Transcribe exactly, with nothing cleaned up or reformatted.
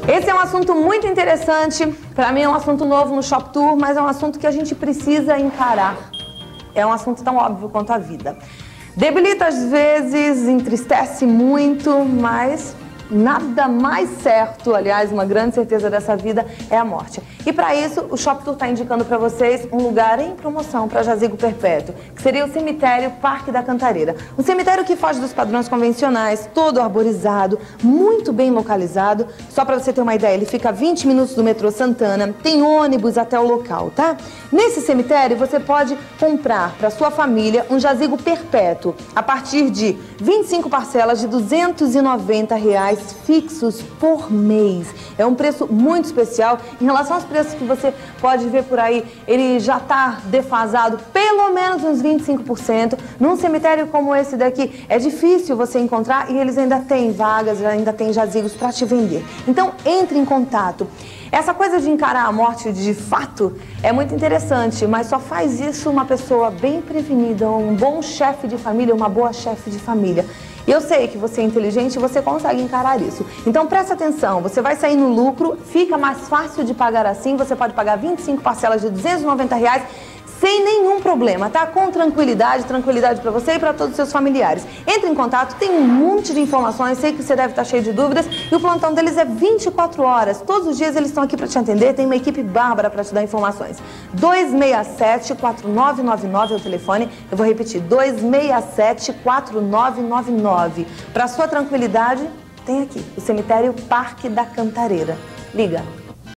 Esse é um assunto muito interessante, para mim é um assunto novo no Shop Tour, mas é um assunto que a gente precisa encarar. É um assunto tão óbvio quanto a vida. Debilita às vezes, entristece muito, mas nada mais certo, aliás, uma grande certeza dessa vida é a morte. E para isso, o Shop Tour está indicando para vocês um lugar em promoção para jazigo perpétuo, que seria o cemitério Parque da Cantareira. Um cemitério que foge dos padrões convencionais, todo arborizado, muito bem localizado. Só para você ter uma ideia, ele fica a vinte minutos do metrô Santana, tem ônibus até o local, tá? Nesse cemitério, você pode comprar para sua família um jazigo perpétuo a partir de vinte e cinco parcelas de duzentos e noventa reais fixos por mês. É um preço muito especial. Em relação aos preços que você pode ver por aí, ele já está defasado pelo menos uns vinte e cinco por cento. Num cemitério como esse daqui, é difícil você encontrar e eles ainda têm vagas, ainda têm jazigos para te vender. Então, entre em contato. Essa coisa de encarar a morte de fato é muito interessante, mas só faz isso uma pessoa bem prevenida, um bom chefe de família, uma boa chefe de família. E eu sei que você é inteligente e você consegue encarar isso. Então presta atenção, você vai sair no lucro, fica mais fácil de pagar assim, você pode pagar vinte e cinco parcelas de duzentos e noventa reais sem nenhum problema, tá? Com tranquilidade, tranquilidade para você e para todos os seus familiares. Entre em contato, tem um monte de informações, sei que você deve estar cheio de dúvidas e o plantão deles é vinte e quatro horas. Todos os dias eles estão aqui para te atender, tem uma equipe bárbara para te dar informações. dois seis sete, quatro nove nove nove é o telefone, eu vou repetir, dois seis sete, quatro nove nove nove. Para sua tranquilidade, tem aqui, o cemitério Parque da Cantareira. Liga!